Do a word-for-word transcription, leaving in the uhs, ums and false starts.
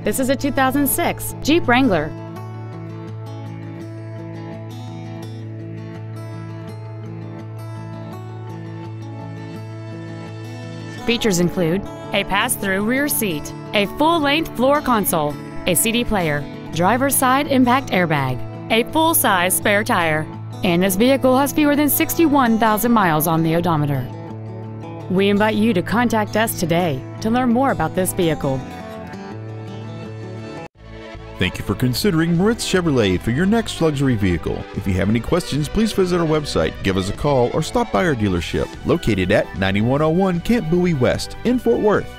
This is a two thousand six Jeep Wrangler. Features include a pass-through rear seat, a full-length floor console, a C D player, driver's side impact airbag, a full-size spare tire, and this vehicle has fewer than sixty-one thousand miles on the odometer. We invite you to contact us today to learn more about this vehicle. Thank you for considering Moritz Chevrolet for your next luxury vehicle. If you have any questions, please visit our website, give us a call, or stop by our dealership located at ninety-one oh one Camp Bowie West in Fort Worth.